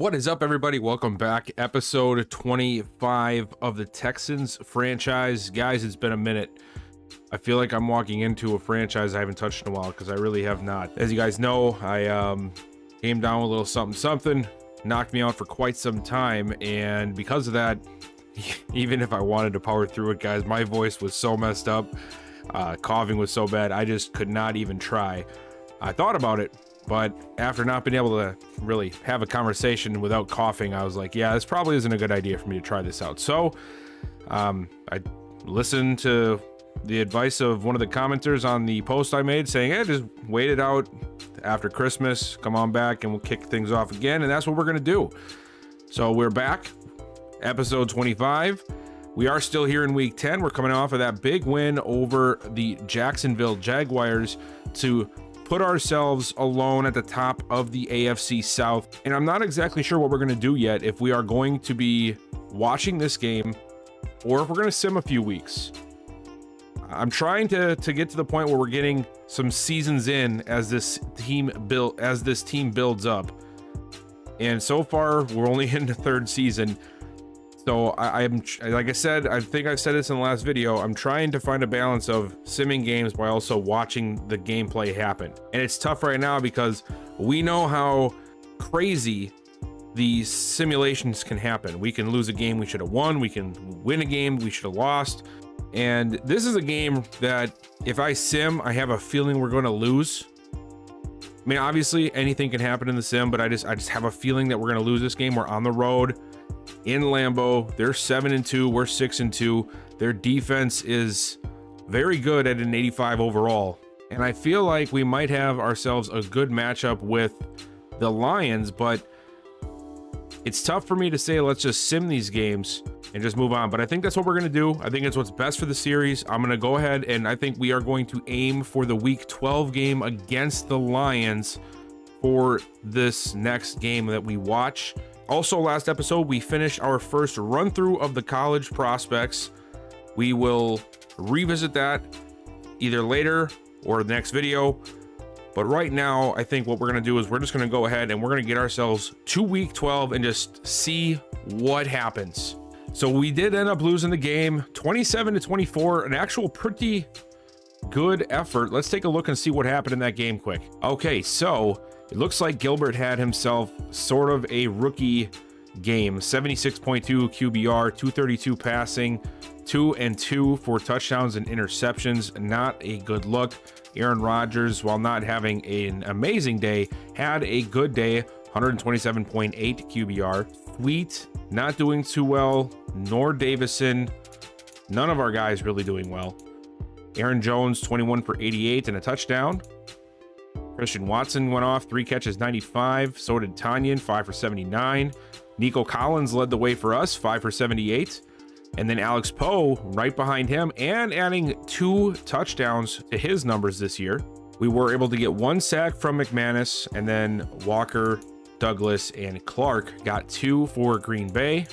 What is up, everybody? Welcome back. Episode 25 of the Texans franchise. Guys, it's been a minute. I feel like I'm walking into a franchise I haven't touched in a while because I really have not. As you guys know, I came down with a little something, knocked me out for quite some time, and because of that, even if I wanted to power through it, guys, my voice was so messed up. Coughing was so bad, I just could not even try. I thought about it, but after not being able to really have a conversation without coughing, I was like, yeah, this probably isn't a good idea for me to try this out. So I listened to the advice of one of the commenters on the post I made saying, hey, just wait it out after Christmas, come on back and we'll kick things off again. And that's what we're going to do. So we're back, episode 25. We are still here in week 10. We're coming off of that big win over the Jacksonville Jaguars to put ourselves alone at the top of the AFC South. And I'm not exactly sure what we're going to do yet, if we are going to be watching this game or if we're going to sim a few weeks. I'm trying to get to the point where we're getting some seasons in as this team builds up. And so far, we're only in the third season. So I'm like I said, I think I said this in the last video, I'm trying to find a balance of simming games while also watching the gameplay happen. And it's tough right now because we know how crazy these simulations can happen. We can lose a game we should have won, we can win a game we should have lost. And this is a game that if I sim, I have a feeling we're going to lose. I mean, obviously anything can happen in the sim, but I just have a feeling that we're going to lose this game. We're on the road in Lambeau. They're 7-2, we're 6-2. Their defense is very good at an 85 overall. And I feel like we might have ourselves a good matchup with the Lions, but it's tough for me to say let's just sim these games and just move on. But I think that's what we're going to do. I think it's what's best for the series. I'm going to go ahead and I think we are going to aim for the week 12 game against the Lions for this next game that we watch. Also, last episode, we finished our first run through of the college prospects. We will revisit that either later or the next video. But right now, I think what we're going to do is we're just going to go ahead and we're going to get ourselves to week 12 and just see what happens. So we did end up losing the game 27-24, an actual pretty good effort. Let's take a look and see what happened in that game quick. Okay, so it looks like Gilbert had himself sort of a rookie game. 76.2 QBR, 232 passing, 2 and 2 for touchdowns and interceptions. Not a good look. Aaron Rodgers, while not having an amazing day, had a good day. 127.8 QBR. Sweet, not doing too well, nor Davison. None of our guys really doing well. Aaron Jones, 21 for 88 and a touchdown. Christian Watson went off, 3 catches, 95. So did Tanyan, 5 for 79. Nico Collins led the way for us, 5 for 78. And then Alex Poe right behind him and adding 2 touchdowns to his numbers this year. We were able to get 1 sack from McManus, and then Walker, Douglas, and Clark got 2 for Green Bay.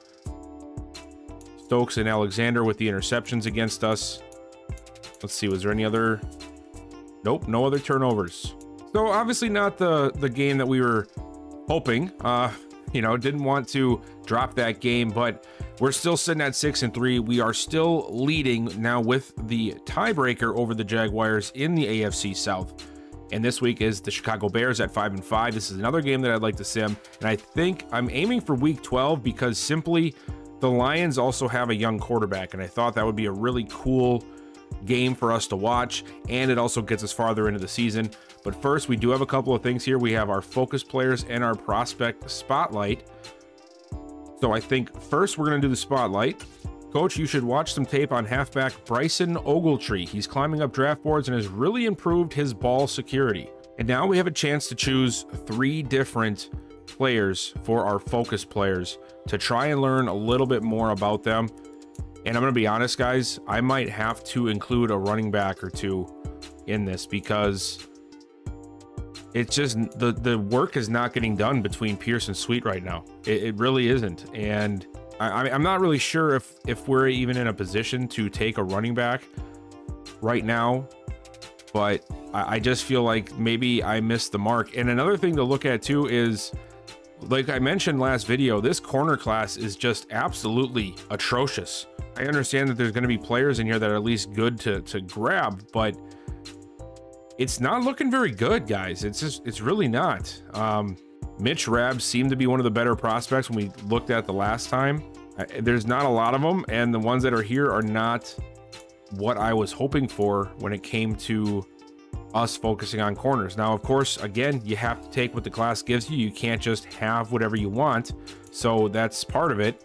Stokes and Alexander with the interceptions against us. Let's see, was there any other? Nope, no other turnovers. So obviously not the game that we were hoping. You know, didn't want to drop that game, but we're still sitting at 6-3. We are still leading now with the tiebreaker over the Jaguars in the AFC South. And this week is the Chicago Bears at 5-5. This is another game that I'd like to sim. And I think I'm aiming for week 12 because simply the Lions also have a young quarterback. And I thought that would be a really cool game for us to watch, and it also gets us farther into the season. But first, we do have a couple of things here. We have our focus players and our prospect spotlight. So I think first we're going to do the spotlight. Coach, you should watch some tape on halfback Bryson Ogletree. He's climbing up draft boards and has really improved his ball security. And now we have a chance to choose 3 different players for our focus players to try and learn a little bit more about them. And I'm going to be honest, guys, I might have to include a running back or 2 in this because it's just the work is not getting done between Pierce and Sweet right now. It really isn't. And I'm not really sure if we're even in a position to take a running back right now, but I just feel like maybe I missed the mark. And another thing to look at too is like I mentioned last video, this corner class is just absolutely atrocious. I understand that there's going to be players in here that are at least good to grab, but it's not looking very good, guys. It's really not. Mitch Rabb seemed to be one of the better prospects when we looked at the last time. There's not a lot of them, and the ones that are here are not what I was hoping for when it came to us focusing on corners. Now, of course, again, you have to take what the class gives you. You can't just have whatever you want. So that's part of it.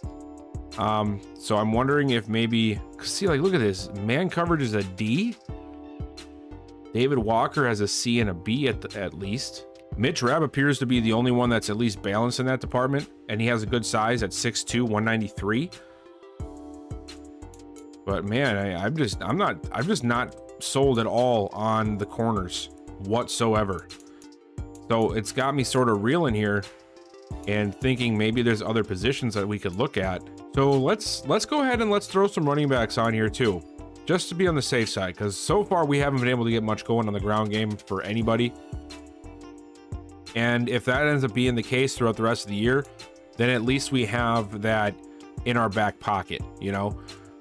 So I'm wondering if maybe, see, like, look at this. Man coverage is a D. David Walker has a C and a B at least. Mitch Rabb appears to be the only one that's at least balanced in that department, and he has a good size at 6'2", 193. But man, I'm just not sold at all on the corners whatsoever. So it's got me sort of reeling here and thinking maybe there's other positions that we could look at. So let's go ahead and let's throw some running backs on here too, just to be on the safe side, because so far we haven't been able to get much going on the ground game for anybody. And if that ends up being the case throughout the rest of the year, then at least we have that in our back pocket, you know.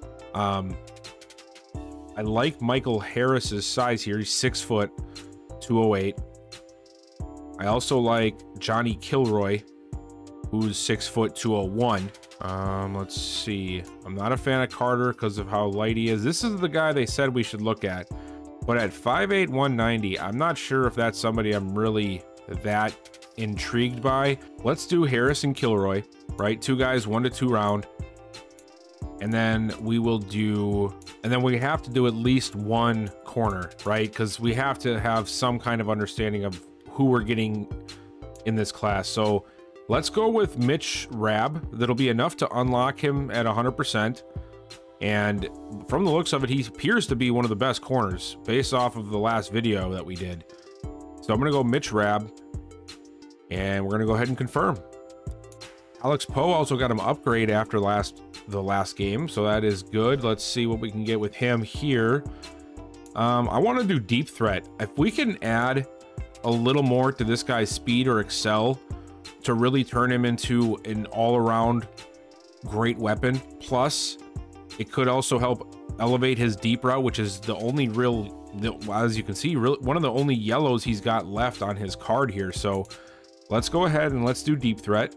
I like Michael Harris's size here. He's 6 foot, 208. I also like Johnny Kilroy, who's 6 foot, 201. Let's see. I'm not a fan of Carter because of how light he is. This is the guy they said we should look at. But at 5'8", 190, I'm not sure if that's somebody I'm really that intrigued by. Let's do Harris and Kilroy, right? Two guys, 1 to 2 round. And then we will do, and then we have to do at least one corner, right? Because we have to have some kind of understanding of who we're getting in this class. So let's go with Mitch Rabb. That'll be enough to unlock him at 100%. And from the looks of it, he appears to be one of the best corners based off of the last video that we did. So I'm going to go Mitch Rabb, and we're going to go ahead and confirm. Alex Poe also got him upgrade after the last game, so that is good. Let's see what we can get with him here. I want to do deep threat. If we can add a little more to this guy's speed or excel to really turn him into an all-around great weapon, plus it could also help elevate his deep route, which is the only real, as you can see, one of the only yellows he's got left on his card here. So let's go ahead and let's do deep threat.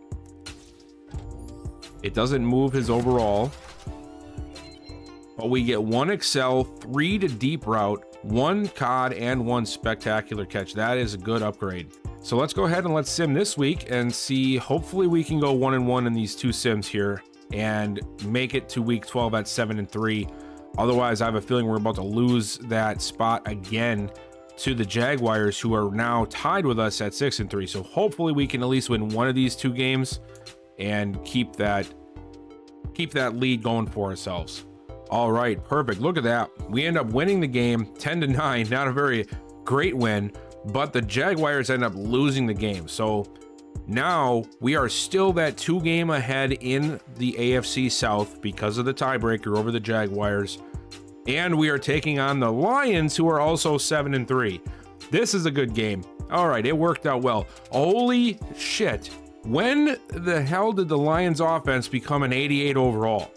It doesn't move his overall, but we get 1 excel, 3 to deep route, 1 COD, and 1 spectacular catch. That is a good upgrade. So let's go ahead and let's sim this week and see. Hopefully we can go 1-1 in these 2 sims here and make it to week 12 at 7-3. Otherwise, I have a feeling we're about to lose that spot again to the Jaguars, who are now tied with us at 6-3. So hopefully we can at least win one of these 2 games and keep that lead going for ourselves. All right, perfect. Look at that. We end up winning the game 10-9. Not a very great win, but the Jaguars end up losing the game. So now we are still that 2 game ahead in the AFC South because of the tiebreaker over the Jaguars. And we are taking on the Lions, who are also 7-3. This is a good game. All right, it worked out well. Holy shit. When the hell did the Lions offense become an 88 overall?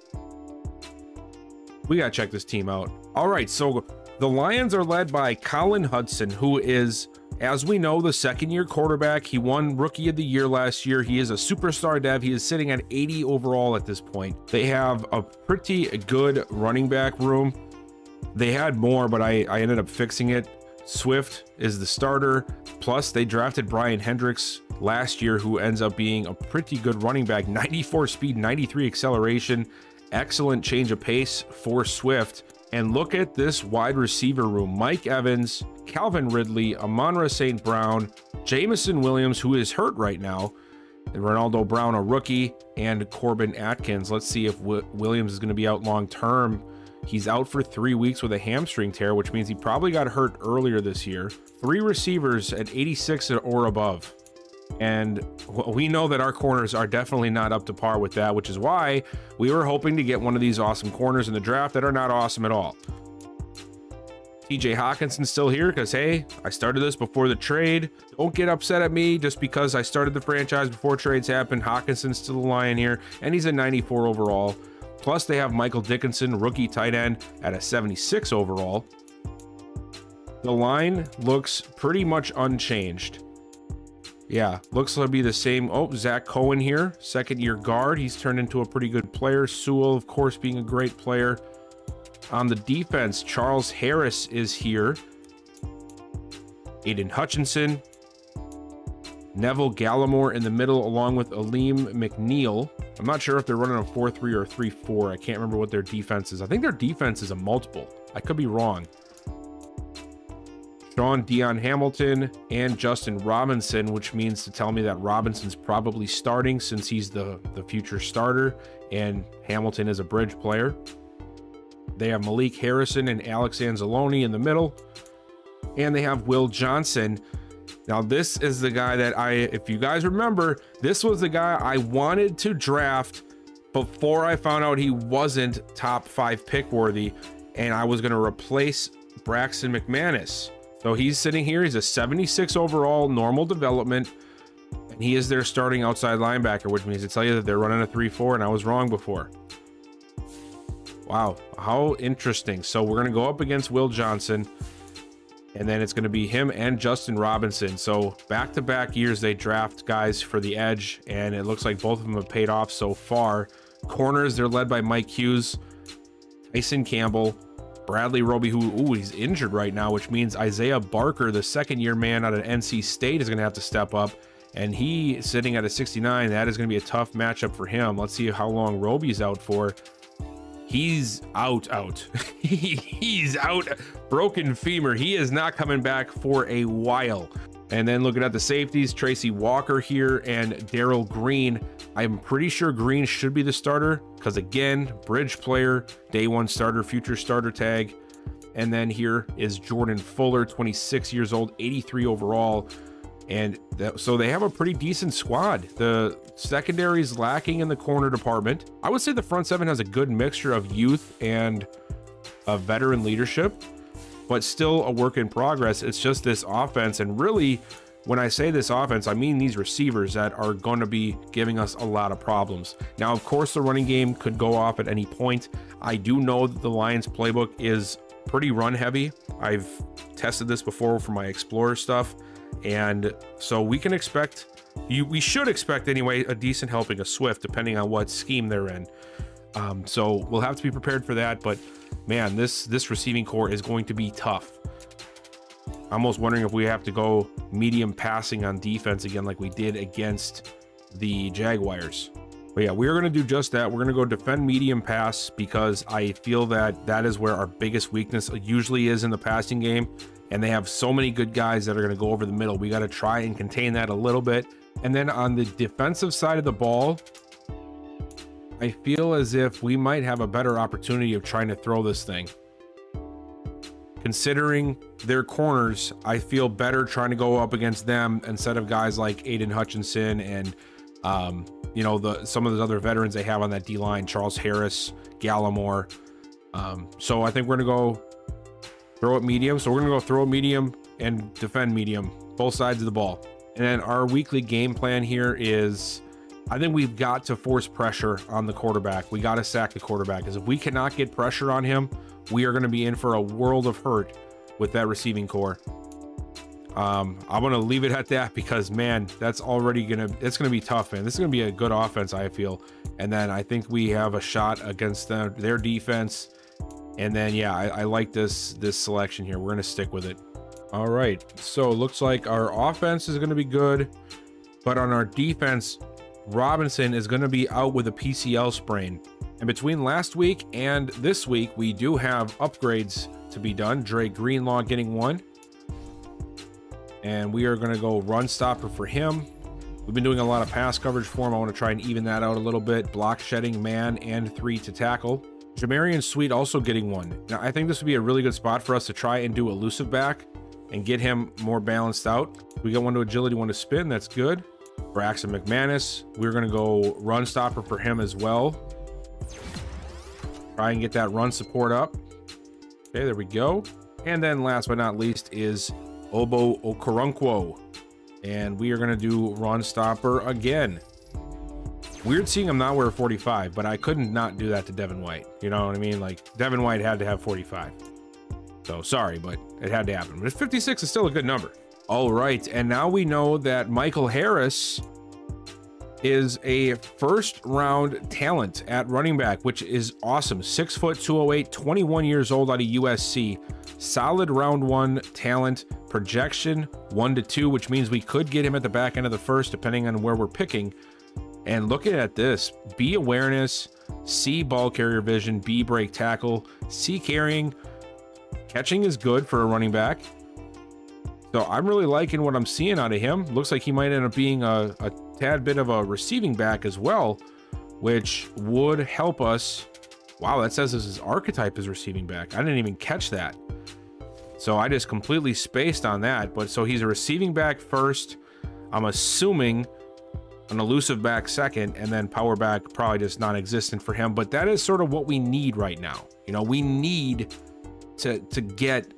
We gotta check this team out. All right, so the Lions are led by Colin Hudson, who is, as we know, the 2nd-year quarterback. He won Rookie of the Year last year. He is a superstar dev. He is sitting at 80 overall at this point. They have a pretty good running back room. They had more, but I ended up fixing it. Swift is the starter. Plus, they drafted Brian Hendricks last year, who ends up being a pretty good running back. 94 speed, 93 acceleration, excellent change of pace for Swift. And look at this wide receiver room. Mike Evans, Calvin Ridley, Amon-Ra St. Brown, Jameson Williams, who is hurt right now, and Ronaldo Brown, a rookie, and Corbin Atkins. Let's see if Williams is going to be out long term. He's out for 3 weeks with a hamstring tear, which means he probably got hurt earlier this year. 3 receivers at 86 or above. And we know that our corners are definitely not up to par with that, which is why we were hoping to get one of these awesome corners in the draft that are not awesome at all. TJ Hawkinson's still here because, hey, I started this before the trade. Don't get upset at me just because I started the franchise before trades happened. Hawkinson's still a Lion here, and he's a 94 overall. Plus, they have Michael Dickinson, rookie tight end, at a 76 overall. The line looks pretty much unchanged. Yeah, looks to be the same. Oh, Zach Cohen here, second-year guard. He's turned into a pretty good player. Sewell, of course, being a great player. On the defense, Charles Harris is here. Aiden Hutchinson. Neville Gallimore in the middle, along with Aleem McNeil. I'm not sure if they're running a 4-3 or a 3-4. I can't remember what their defense is. I think their defense is a multiple. I could be wrong. Sean Dion Hamilton and Justin Robinson, which means to tell me that Robinson's probably starting since he's the future starter, and Hamilton is a bridge player. They have Malik Harrison and Alex Anzalone in the middle, and they have Will Johnson. Now, this is the guy that if you guys remember, this was the guy I wanted to draft before I found out he wasn't top 5 pick worthy, and I was going to replace Braxton McManus. So he's sitting here. He's a 76 overall, normal development, and he is their starting outside linebacker, which means to tell you that they're running a 3-4, and I was wrong before. Wow, how interesting. So we're going to go up against Will Johnson, and then it's going to be him and Justin Robinson. So back-to-back years they draft guys for the edge, and it looks like both of them have paid off so far. Corners, they're led by Mike Hughes, Tyson Campbell, Bradley Roby, who he's injured right now, which means Isaiah Barker, the second-year man out of NC State, is going to have to step up, and he sitting at a 69. That is going to be a tough matchup for him. Let's see how long Roby's out for. He's out. He's out. Broken femur. He is not coming back for a while. And then looking at the safeties, Tracy Walker here and Daryl Green. I'm pretty sure Green should be the starter because, again, bridge player, day 1 starter, future starter tag. And then here is Jordan Fuller, 26 years old, 83 overall. And so they have a pretty decent squad. The secondary is lacking in the corner department. I would say the front seven has a good mixture of youth and veteran leadership, but still a work in progress. It's just this offense. And really, when I say this offense, I mean these receivers that are going to be giving us a lot of problems. Now, of course, the running game could go off at any point. I do know that the Lions playbook is pretty run heavy. I've tested this before for my Explorer stuff. And so we can expect, we should expect anyway, a decent helping of Swift, depending on what scheme they're in. So we'll have to be prepared for that. But man, this receiving core is going to be tough. I'm almost wondering if we have to go medium passing on defense again, like we did against the Jaguars. But yeah, we're going to do just that. We're going to go defend medium pass because I feel that that is where our biggest weakness usually is in the passing game. And they have so many good guys that are going to go over the middle. We got to try and contain that a little bit. And then on the defensive side of the ball, I feel as if we might have a better opportunity of trying to throw this thing. Considering their corners, I feel better trying to go up against them instead of guys like Aiden Hutchinson and, you know, some of those other veterans they have on that D-line, Charles Harris, Gallimore. So I think we're going to go throw it medium. So we're going to go throw it medium and defend medium, both sides of the ball. And then our weekly game plan here is, I think we've got to force pressure on the quarterback. We got to sack the quarterback, because if we cannot get pressure on him, we are going to be in for a world of hurt with that receiving core. I'm going to leave it at that because, man, that's already it's going to be tough, man. This is going to be a good offense, I feel. And then I think we have a shot against their defense. And then, yeah, I like this selection here. We're going to stick with it. All right. So it looks like our offense is going to be good, but on our defense, Robinson is going to be out with a PCL sprain. And between last week and this week, we do have upgrades to be done. Dre Greenlaw getting one. And we are going to go run stopper for him. We've been doing a lot of pass coverage for him. I want to try and even that out a little bit. Block shedding, man, and 3 to tackle. Jamarian Sweet also getting one. Now, I think this would be a really good spot for us to try and do elusive back and get him more balanced out. We got one to agility, one to spin. That's good. Braxton McManus, we're going to go run stopper for him as well. Try and get that run support up. Okay, there we go. And then last but not least is Obo Okoronkwo. And we are going to do run stopper again. Weird seeing him not wear 45, but I couldn't not do that to Devin White. You know what I mean? Like, Devin White had to have 45. So sorry, but it had to happen. But 56 is still a good number. All right, and now we know that Michael Harris is a first-round talent at running back, which is awesome. 6 foot, 208, 21 years old out of USC. Solid round 1 talent. Projection 1 to 2, which means we could get him at the back end of the first, depending on where we're picking. And looking at this, B awareness, C ball carrier vision, B break tackle, C carrying. Catching is good for a running back. So I'm really liking what I'm seeing out of him. Looks like he might end up being a tad bit of a receiving back as well, which would help us. Wow, that says his archetype is receiving back. I didn't even catch that. So I just completely spaced on that. But so he's a receiving back first. I'm assuming an elusive back second, and then power back probably just non-existent for him. But that is sort of what we need right now. You know, we need to get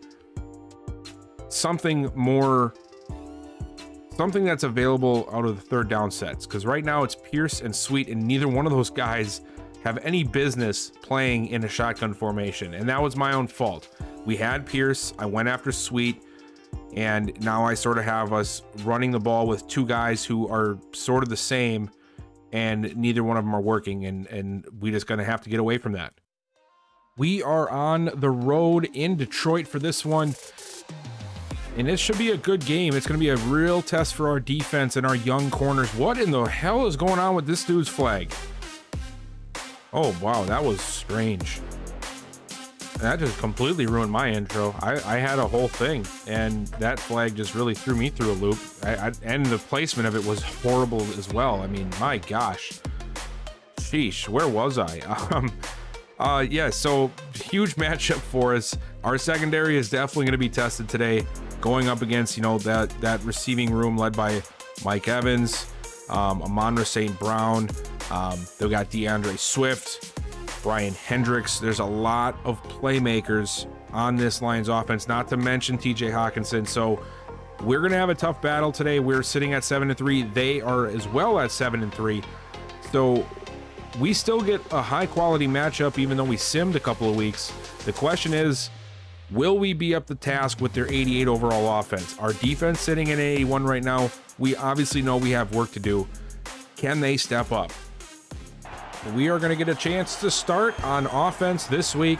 something more, something that's available out of the third down sets, because right now it's Pierce and Sweet, and neither one of those guys have any business playing in a shotgun formation, and that was my own fault. We had Pierce, I went after Sweet, and now I sort of have us running the ball with 2 guys who are sort of the same, and neither one of them are working, and we just gonna have to get away from that. We are on the road in Detroit for this one, and this should be a good game. It's going to be a real test for our defense and our young corners. What in the hell is going on with this dude's flag? Oh, wow, that was strange. That just completely ruined my intro. I had a whole thing, and that flag just really threw me through a loop. And the placement of it was horrible as well. I mean, my gosh. Sheesh, where was I? Yeah, so huge matchup for us. Our secondary is definitely going to be tested today, going up against, you know, that receiving room led by Mike Evans, Amon-Ra St. Brown. They've got DeAndre Swift, Brian Hendricks. There's a lot of playmakers on this Lions offense, not to mention TJ Hawkinson. So we're going to have a tough battle today. We're sitting at 7-3. They are as well at 7-3. So we still get a high quality matchup, even though we simmed a couple of weeks. The question is, will we be up to task with their 88 overall offense? Our defense sitting at 81 right now. We obviously know we have work to do. Can they step up? We are going to get a chance to start on offense this week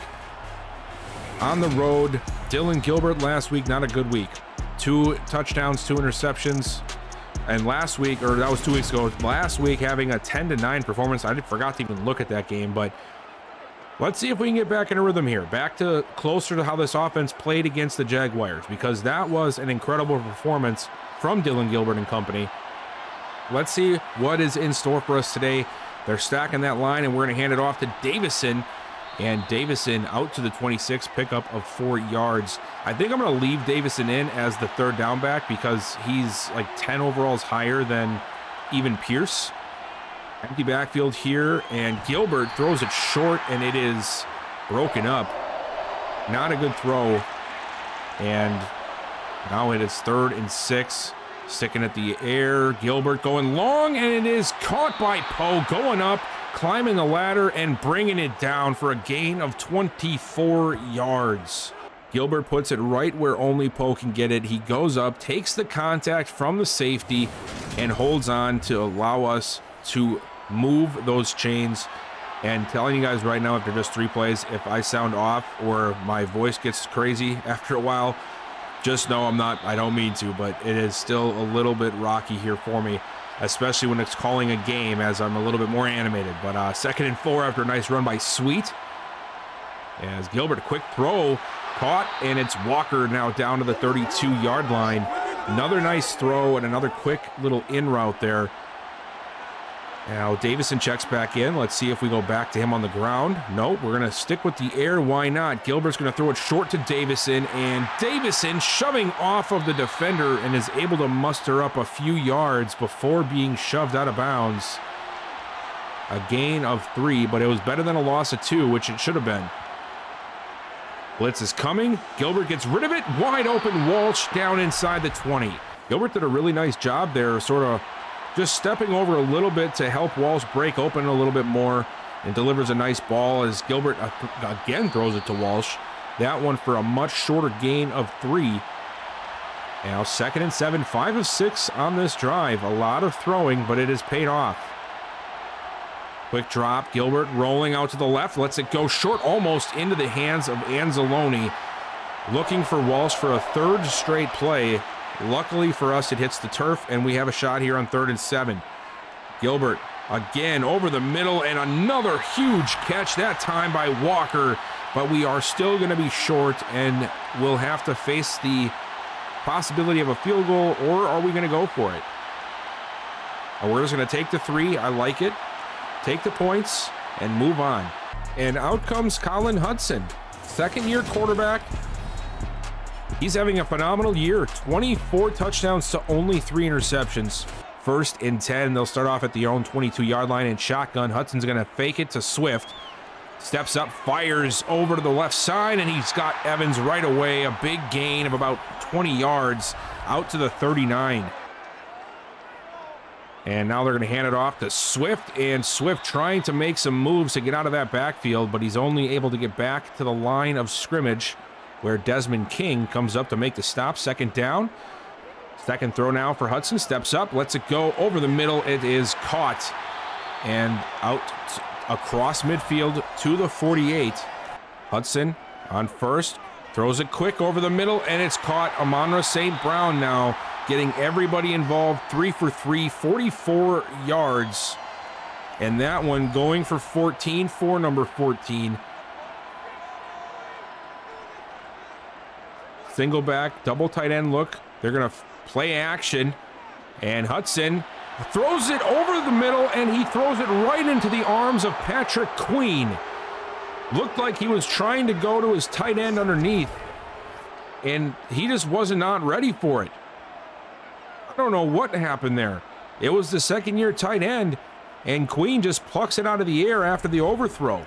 on the road. Dylan Gilbert last week, not a good week. 2 touchdowns, 2 interceptions. And last week, or that was 2 weeks ago, last week having a 10-9 performance. I forgot to even look at that game, but let's see if we can get back in a rhythm here. Back to closer to how this offense played against the Jaguars, because that was an incredible performance from Dylan Gilbert and company. Let's see what is in store for us today. They're stacking that line, and we're going to hand it off to Davison. And Davison out to the 26, pickup of 4 yards. I think I'm going to leave Davison in as the third down back because he's like 10 overalls higher than even Pierce. Empty backfield here, and Gilbert throws it short, and it is broken up. Not a good throw. And now it is 3rd and 6. Sticking at the air. Gilbert going long, and it is caught by Poe, going up, climbing the ladder, and bringing it down for a gain of 24 yards. Gilbert puts it right where only Poe can get it. He goes up, takes the contact from the safety, and holds on to allow us to move those chains. And telling you guys right now, after just 3 plays, if I sound off or my voice gets crazy after a while, just know I don't mean to, but it is still a little bit rocky here for me, especially when it's calling a game, as I'm a little bit more animated. But 2nd and 4 after a nice run by Sweet. As Gilbert, a quick throw, caught, and it's Walker now down to the 32-yard line. Another nice throw and another quick little in route there. Now Davison checks back in. Let's see if we go back to him on the ground. Nope, we're going to stick with the air. Why not? Gilbert's going to throw it short to Davison, and Davison shoving off of the defender and is able to muster up a few yards before being shoved out of bounds. A gain of 3, but it was better than a loss of 2, which it should have been. Blitz is coming. Gilbert gets rid of it. Wide open. Walsh down inside the 20. Gilbert did a really nice job there, sort of just stepping over a little bit to help Walsh break open a little bit more, and delivers a nice ball as Gilbert again throws it to Walsh. That one for a much shorter gain of 3. Now 2nd and 7, 5 of 6 on this drive. A lot of throwing, but it has paid off. Quick drop, Gilbert rolling out to the left, lets it go short, almost into the hands of Anzalone. Looking for Walsh for a 3rd straight play. Luckily for us, it hits the turf, and we have a shot here on 3rd and 7. Gilbert again over the middle, and another huge catch, that time by Walker, but we are still going to be short, and we'll have to face the possibility of a field goal, or are we going to go for it? We're just going to take the 3. I like it. Take the points and move on. And out comes Colin Hudson, 2nd-year quarterback. He's having a phenomenal year. 24 touchdowns to only 3 interceptions. 1st and 10. They'll start off at the own 22-yard line in shotgun. Hudson's going to fake it to Swift. Steps up, fires over to the left side, and he's got Evans right away. A big gain of about 20 yards out to the 39. And now they're going to hand it off to Swift, and Swift trying to make some moves to get out of that backfield, but he's only able to get back to the line of scrimmage where Desmond King comes up to make the stop. 2nd down. 2nd throw now for Hudson. Steps up, lets it go over the middle. It is caught and out across midfield to the 48. Hudson on 1st, throws it quick over the middle, and it's caught. Amon-Ra St. Brown now getting everybody involved. 3 for 3, 44 yards. And that one going for 14 for number 14. Single back, double tight end look. They're going to play action. And Hudson throws it over the middle, and he throws it right into the arms of Patrick Queen. Looked like he was trying to go to his tight end underneath, and he just not ready for it. I don't know what happened there. It was the 2nd-year tight end, and Queen just plucks it out of the air after the overthrow.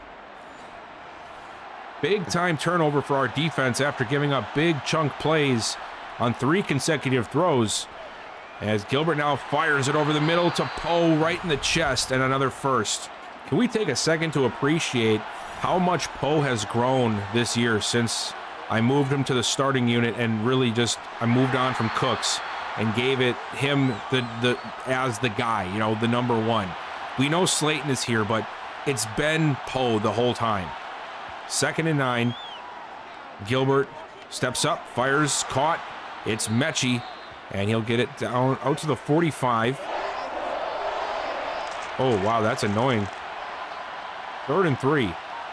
Big-time turnover for our defense after giving up big chunk plays on 3 consecutive throws. As Gilbert now fires it over the middle to Poe right in the chest, and another 1st. Can we take a second to appreciate how much Poe has grown this year since I moved him to the starting unit, and really just I moved on from Cooks and gave it him as the guy, you know, the number 1. We know Slayton is here, but it's been Poe the whole time. 2nd and 9. Gilbert steps up, fires, caught. It's Mechie, and he'll get it down out to the 45. Oh, wow, that's annoying. 3rd and 3.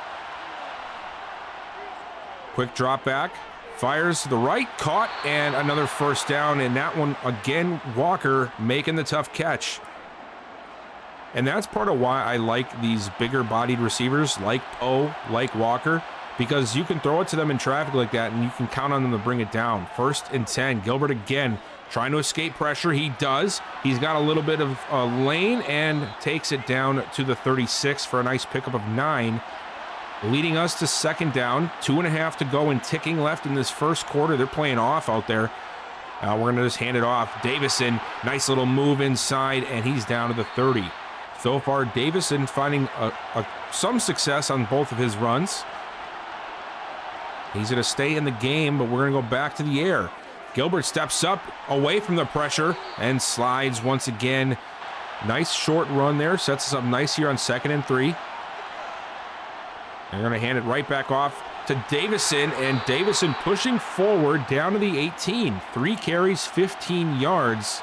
Quick drop back, fires to the right, caught, and another 1st down, and that one, again, Walker making the tough catch. And that's part of why I like these bigger-bodied receivers like Poe, like Walker, because you can throw it to them in traffic like that, and you can count on them to bring it down. 1st and 10. Gilbert again trying to escape pressure. He does. He's got a little bit of a lane and takes it down to the 36 for a nice pickup of 9. Leading us to 2nd down. 2.5 to go and ticking left in this 1st quarter. They're playing off out there. We're going to just hand it off. Davison, nice little move inside, and he's down to the 30. So far, Davison finding some success on both of his runs. He's going to stay in the game, but we're going to go back to the air. Gilbert steps up away from the pressure and slides once again. Nice short run there. Sets us up nice here on 2nd and 3. They're going to hand it right back off to Davison, and Davison pushing forward down to the 18. 3 carries, 15 yards.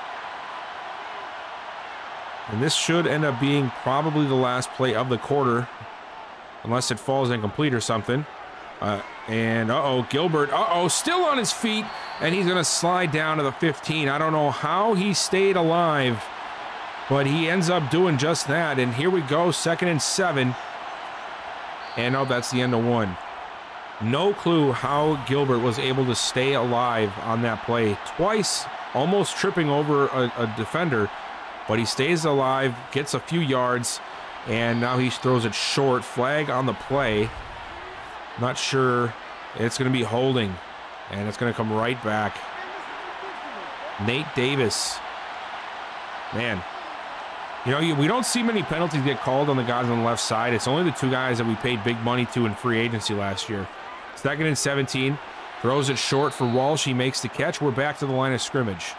And this should end up being probably the last play of the quarter, unless it falls incomplete or something. And Gilbert, still on his feet, and he's going to slide down to the 15. I don't know how he stayed alive, but he ends up doing just that. And here we go, 2nd and 7. And that's the end of 1. No clue how Gilbert was able to stay alive on that play. Twice, almost tripping over a defender, but he stays alive, gets a few yards, and now he throws it short. Flag on the play. Not sure. It's going to be holding, and it's going to come right back. Nate Davis. Man. You know, we don't see many penalties get called on the guys on the left side. It's only the two guys that we paid big money to in free agency last year. 2nd and 17. Throws it short for Walsh. He makes the catch. We're back to the line of scrimmage.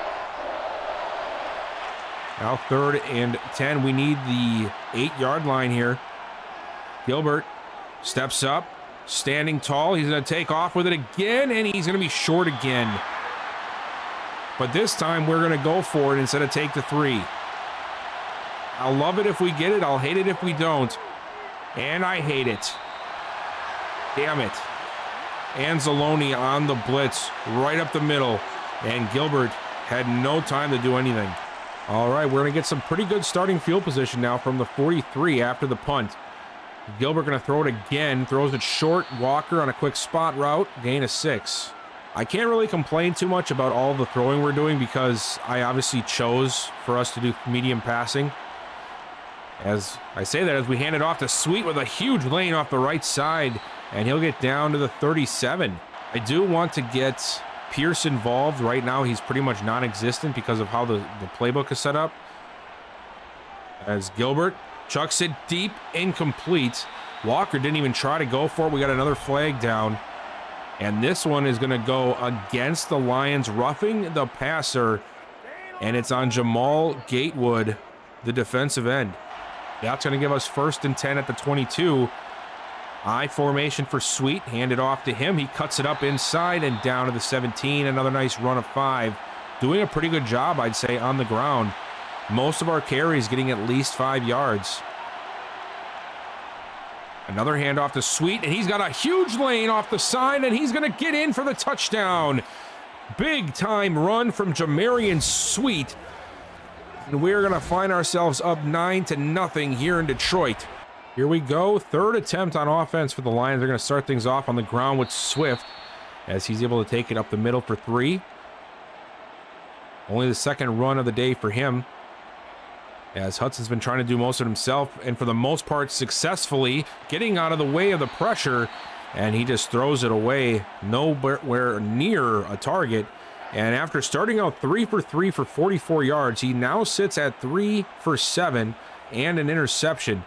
Now 3rd and 10. We need the 8-yard line here. Gilbert steps up. Standing tall. He's going to take off with it again, and he's going to be short again. But this time we're going to go for it instead of take the 3. I'll love it if we get it. I'll hate it if we don't. And I hate it. Damn it. Anzalone on the blitz right up the middle. And Gilbert had no time to do anything. All right, we're going to get some pretty good starting field position now from the 43 after the punt. Gilbert going to throw it again. Throws it short. Walker on a quick spot route. Gain of 6. I can't really complain too much about all the throwing we're doing because I obviously chose for us to do medium passing. As I say that, as we hand it off to Sweet with a huge lane off the right side, and he'll get down to the 37. I do want to get Pierce involved. Right now, he's pretty much non-existent because of how the playbook is set up. As Gilbert chucks it deep, incomplete. Walker didn't even try to go for it. We got another flag down. And this one is going to go against the Lions, roughing the passer. And it's on Jamal Gatewood, the defensive end. That's going to give us 1st and 10 at the 22. I formation for Sweet. Hand it off to him. He cuts it up inside and down to the 17. Another nice run of 5. Doing a pretty good job, I'd say, on the ground. Most of our carries getting at least 5 yards. Another handoff to Sweet, and he's got a huge lane off the side, and he's going to get in for the touchdown. Big time run from Jamarian Sweet. And we're going to find ourselves up 9-0 here in Detroit. Here we go. 3rd attempt on offense for the Lions. They're going to start things off on the ground with Swift as he's able to take it up the middle for 3. Only the 2nd run of the day for him, as Hudson's been trying to do most of it himself, and for the most part successfully getting out of the way of the pressure, and he just throws it away nowhere near a target. And after starting out 3 for 3 for 44 yards, he now sits at 3 for 7 and an interception.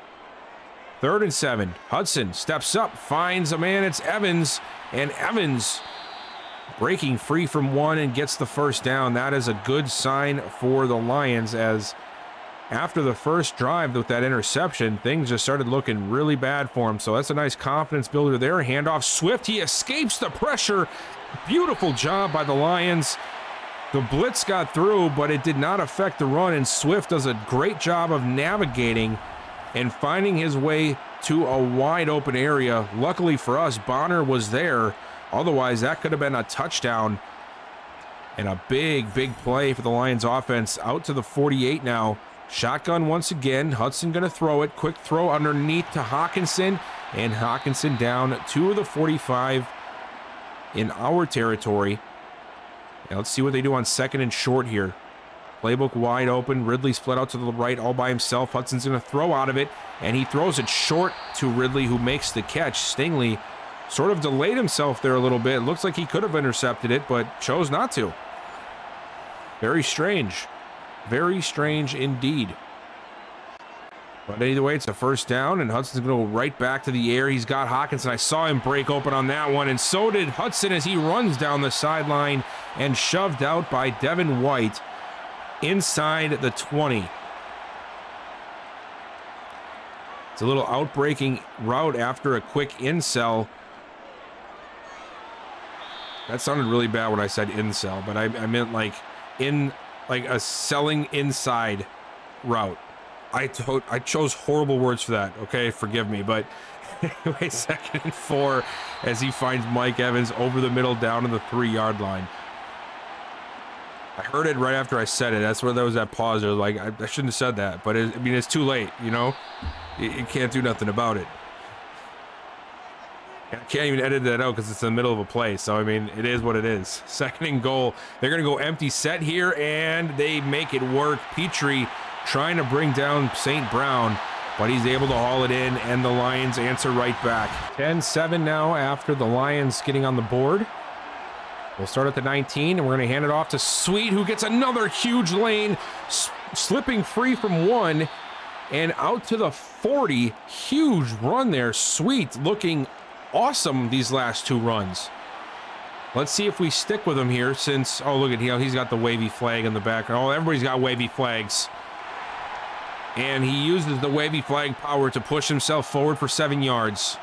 3rd and 7. Hudson steps up, finds a man. It's Evans, and Evans breaking free from one and gets the 1st down. That is a good sign for the Lions, as after the first drive with that interception, things just started looking really bad for him. So that's a nice confidence builder there. Handoff Swift. He escapes the pressure. Beautiful job by the Lions. The blitz got through, but it did not affect the run, and Swift does a great job of navigating and finding his way to a wide open area. Luckily for us, Bonner was there. Otherwise, that could have been a touchdown. And a big, big play for the Lions offense. Out to the 48 now. Shotgun once again. Hudson going to throw it. Quick throw underneath to Hawkinson. And Hawkinson down to the 45 in our territory. Now let's see what they do on 2nd and short here. Playbook wide open. Ridley split out to the right all by himself. Hudson's going to throw out of it. And he throws it short to Ridley, who makes the catch. Stingley sort of delayed himself there a little bit. It looks like he could have intercepted it, but chose not to. Very strange. Very strange indeed. But either way, it's a 1st down, and Hudson's going to go right back to the air. He's got Hawkinson. I saw him break open on that one, and so did Hudson as he runs down the sideline and shoved out by Devin White inside the 20. It's a little outbreaking route after a quick incel. That sounded really bad when I said incel, but I meant like a selling inside route. I chose horrible words for that. Okay, forgive me. But anyway, 2nd and 4 as he finds Mike Evans over the middle down to the 3-yard line. I heard it right after I said it. That's where there was that pause. There, like I shouldn't have said that, but I mean it's too late. You know, you can't do nothing about it. I can't even edit that out because it's in the middle of a play. So, I mean, it is what it is. 2nd and goal. They're going to go empty set here, and they make it work. Petrie trying to bring down St. Brown, but he's able to haul it in, and the Lions answer right back. 10-7 now after the Lions getting on the board. We'll start at the 19, and we're going to hand it off to Sweet, who gets another huge lane, slipping free from one, and out to the 40. Huge run there. Sweet looking awesome these last two runs. Let's see if we stick with him here since, oh, look at him. He's got the wavy flag in the back. Oh, everybody's got wavy flags. And he uses the wavy flag power to push himself forward for 7 yards.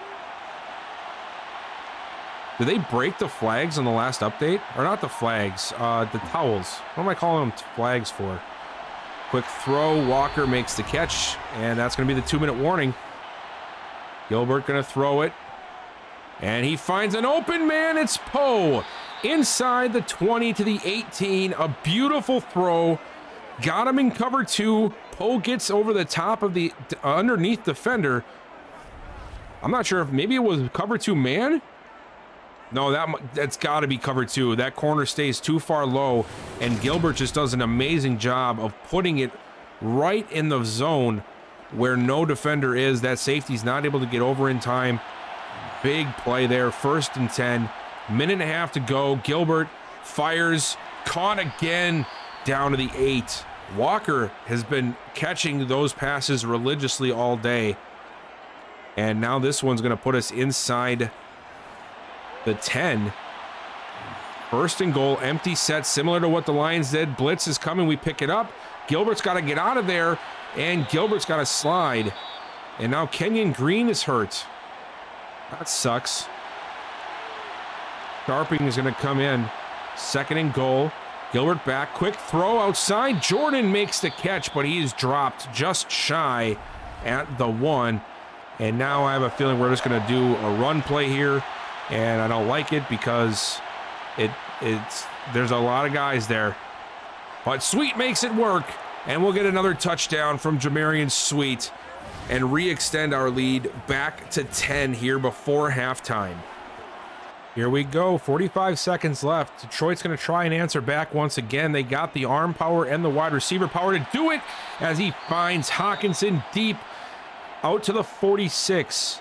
Did they break the flags on the last update? Or not the flags, the towels. What am I calling them flags for? Quick throw, Walker makes the catch, and that's going to be the 2-minute warning. Gilbert going to throw it. And he finds an open man. It's Poe inside the 20 to the 18. A beautiful throw. Got him in cover 2. Poe gets over the top of the underneath defender. I'm not sure if maybe it was cover 2 man. No, that's got to be cover 2. That corner stays too far low, and Gilbert just does an amazing job of putting it right in the zone where no defender is. That safety's not able to get over in time. Big play there, 1st and 10. Minute and a half to go. Gilbert fires, caught again, down to the 8. Walker has been catching those passes religiously all day. And now this one's going to put us inside the 10. 1st and goal, empty set, similar to what the Lions did. Blitz is coming, we pick it up. Gilbert's got to get out of there, and Gilbert's got to slide. And now Kenyon Green is hurt. That sucks. Sharping is going to come in. 2nd and goal. Gilbert back, quick throw outside. Jordan makes the catch, but he's dropped just shy at the 1. And now I have a feeling we're just going to do a run play here. And I don't like it because there's a lot of guys there. But Sweet makes it work, and we'll get another touchdown from Jamarian Sweet and re-extend our lead back to 10 here before halftime. Here we go, 45 seconds left. Detroit's going to try and answer back once again. They got the arm power and the wide receiver power to do it as he finds Hawkinson deep out to the 46.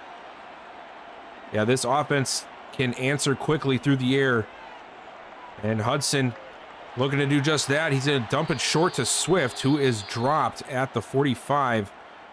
Yeah, this offense can answer quickly through the air. And Hudson looking to do just that. He's going to dump it short to Swift, who is dropped at the 45.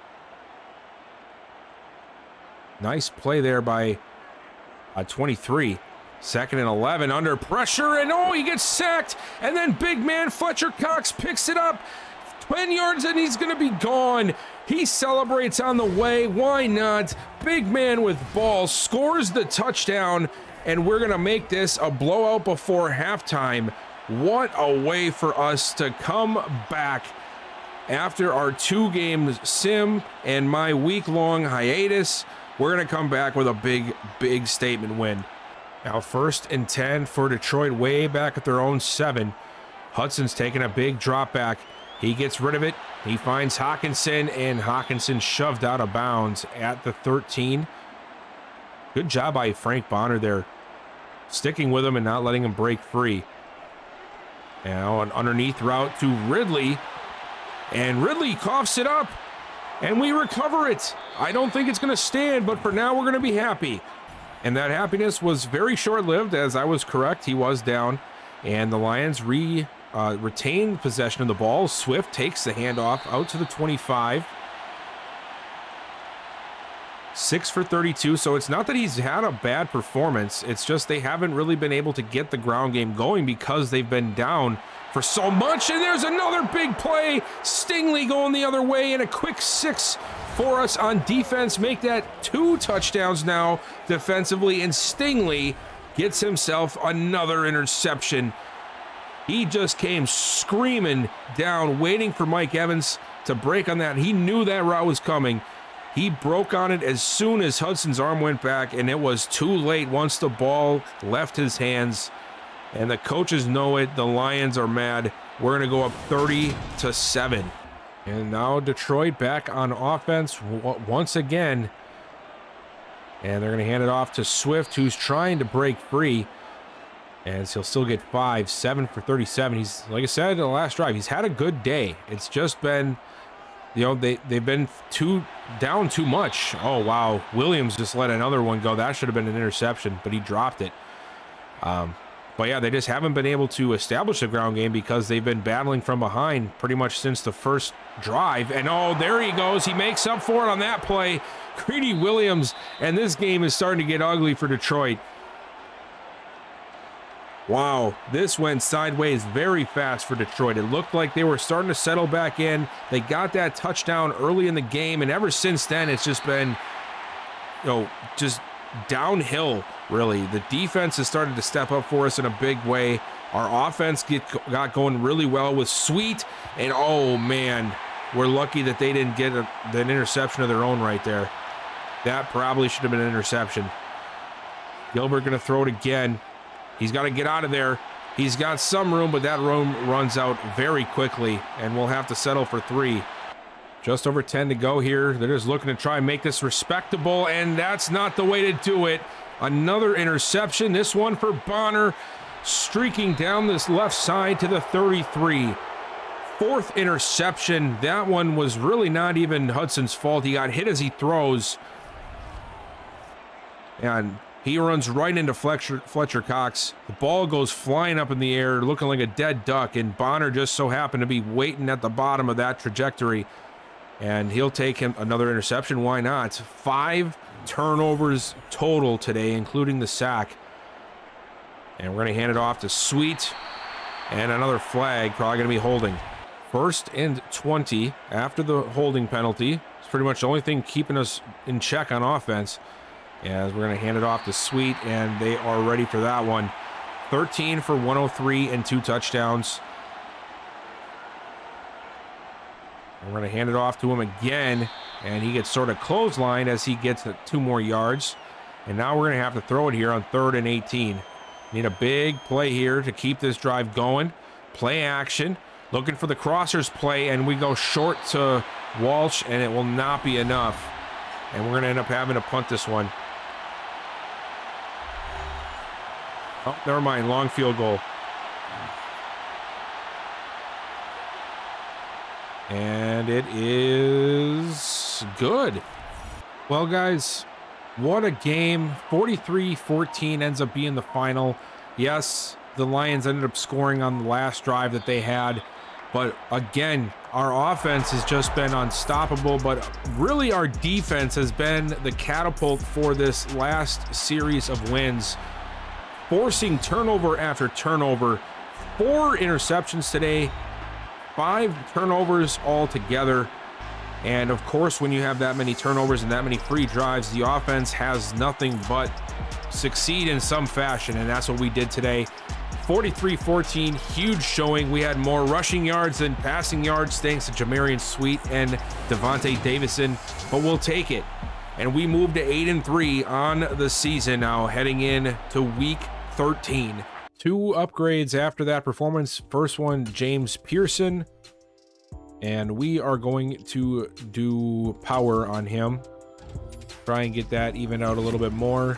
Nice play there by 23. 2nd and 11 under pressure, and oh, he gets sacked. And then big man Fletcher Cox picks it up. 10 yards and he's going to be gone. He celebrates on the way. Why not? Big man with ball scores the touchdown, and we're going to make this a blowout before halftime. What a way for us to come back after our 2-game sim and my week-long hiatus. We're going to come back with a big statement win. Now 1st and 10 for Detroit, way back at their own 7. Hudson's taking a big drop back. He gets rid of it. He finds Hawkinson, and Hawkinson shoved out of bounds at the 13. Good job by Frank Bonner there, sticking with him and not letting him break free. Now an underneath route to Ridley, and Ridley coughs it up, and we recover it. I don't think it's going to stand, but for now we're going to be happy. And that happiness was very short-lived, as I was correct. He was down, and the Lions retain possession of the ball. Swift takes the handoff out to the 25. 6 for 32, so it's not that he's had a bad performance. It's just they haven't really been able to get the ground game going because they've been down for so much. And there's another big play. Stingley going the other way, and a quick 6 for us on defense. Make that 2 touchdowns now defensively, and Stingley gets himself another interception. He just came screaming down, waiting for Mike Evans to break on that. He knew that route was coming. He broke on it as soon as Hudson's arm went back, and it was too late once the ball left his hands. And the coaches know it. The Lions are mad. We're going to go up 30-7. And now Detroit back on offense once again. And they're going to hand it off to Swift, who's trying to break free. And he'll still get 5, 7 for 37. He's, like I said in the last drive, he's had a good day. It's just been you know, they've been down too much. Oh, wow. Williams just let another one go. That should have been an interception, but he dropped it. But yeah, they just haven't been able to establish a ground game because they've been battling from behind pretty much since the first drive. And oh, there he goes. He makes up for it on that play. Greedy Williams, and this game is starting to get ugly for Detroit. Wow, this went sideways very fast for Detroit. It looked like they were starting to settle back in. They got that touchdown early in the game, and ever since then, it's just been, you know, just downhill, really. The defense has started to step up for us in a big way. Our offense got going really well with Sweet, and oh man, we're lucky that they didn't get an interception of their own right there. That probably should have been an interception. Gilbert gonna throw it again. He's got to get out of there. He's got some room, but that room runs out very quickly, and we'll have to settle for 3. Just over 10 to go here. They're just looking to try and make this respectable, and that's not the way to do it. Another interception, this one for Bonner, streaking down this left side to the 33. 4th interception. That one was really not even Hudson's fault. He got hit as he throws. And he runs right into Fletcher Cox. The ball goes flying up in the air, looking like a dead duck, and Bonner just so happened to be waiting at the bottom of that trajectory. And he'll take him another interception. Why not? 5 turnovers total today, including the sack. And we're going to hand it off to Sweet. And another flag, probably going to be holding. 1st and 20 after the holding penalty. It's pretty much the only thing keeping us in check on offense. As we're going to hand it off to Sweet, and they are ready for that one. 13 for 103 and 2 touchdowns. And we're going to hand it off to him again, and he gets sort of clotheslined as he gets 2 more yards. And now we're going to have to throw it here on 3rd and 18. Need a big play here to keep this drive going. Play action. Looking for the crossers play, and we go short to Walsh, and it will not be enough. And we're going to end up having to punt this one. Oh, never mind. Long field goal. And it is good. Well, guys, what a game. 43-14 ends up being the final. Yes, the Lions ended up scoring on the last drive that they had. But again, our offense has just been unstoppable, but really our defense has been the catapult for this last series of wins, forcing turnover after turnover. 4 interceptions today, 5 turnovers altogether. And of course, when you have that many turnovers and that many free drives, the offense has nothing but succeed in some fashion, and that's what we did today. 43-14, huge showing. We had more rushing yards than passing yards thanks to Jamarian Sweet and Devontae Davison, but we'll take it. And we moved to 8-3 on the season now, heading in to week 13. 2 upgrades after that performance. First one, James Pearson, and we are going to do power on him. Try and get that even out a little bit more.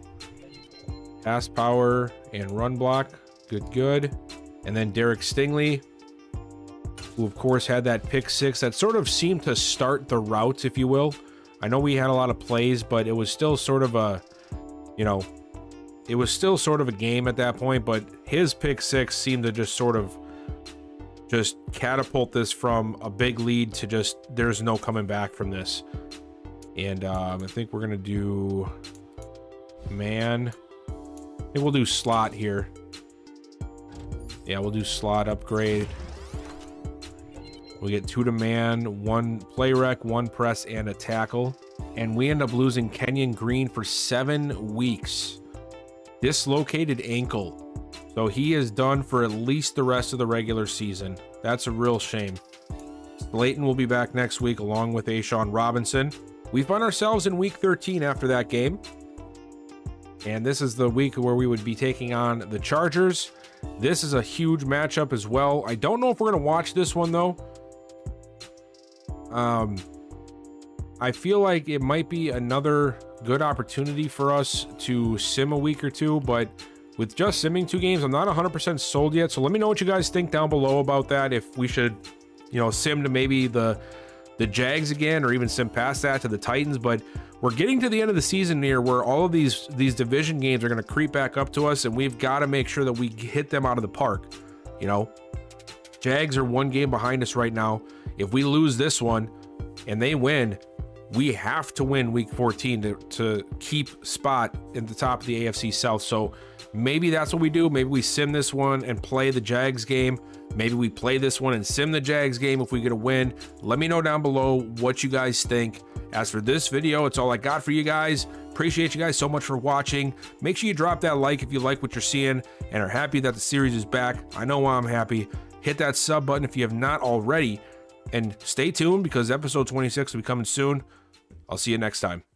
Pass power and run block. Good. And then Derek Stingley, who of course had that pick 6 that sort of seemed to start the route, if you will. I know we had a lot of plays, but it was still sort of a, you know, it was still sort of a game at that point, but his pick 6 seemed to just sort of just catapult this from a big lead to just, there's no coming back from this. And I think we're going to do man. I think we'll do slot here. Yeah, we'll do slot upgrade. We'll get 2 to man, 1 play rec, 1 press, and a tackle. And we end up losing Kenyon Green for 7 weeks. Dislocated ankle. So he is done for at least the rest of the regular season. That's a real shame. Slayton will be back next week along with A'Shawn Robinson. We find ourselves in week 13 after that game. And this is the week where we would be taking on the Chargers. This is a huge matchup as well. I don't know if we're going to watch this one, though. I feel like it might be another good opportunity for us to sim a week or 2, but with just simming 2 games, I'm not 100% sold yet. So let me know what you guys think down below about that. If we should, you know, sim to maybe the the Jags again, or even sim past that to the Titans. But we're getting to the end of the season here where all of these division games are going to creep back up to us, and we've got to make sure that we hit them out of the park. You know, Jags are 1 game behind us right now. If we lose this one and they win, we have to win week 14 to keep spot in the top of the AFC South. So maybe that's what we do. Maybe we sim this one and play the Jags game. Maybe we play this one and sim the Jags game if we get a win. Let me know down below what you guys think. As for this video, it's all I got for you guys. Appreciate you guys so much for watching. Make sure you drop that like if you like what you're seeing and are happy that the series is back. I know I'm happy. Hit that sub button if you have not already. And stay tuned because episode 26 will be coming soon. I'll see you next time.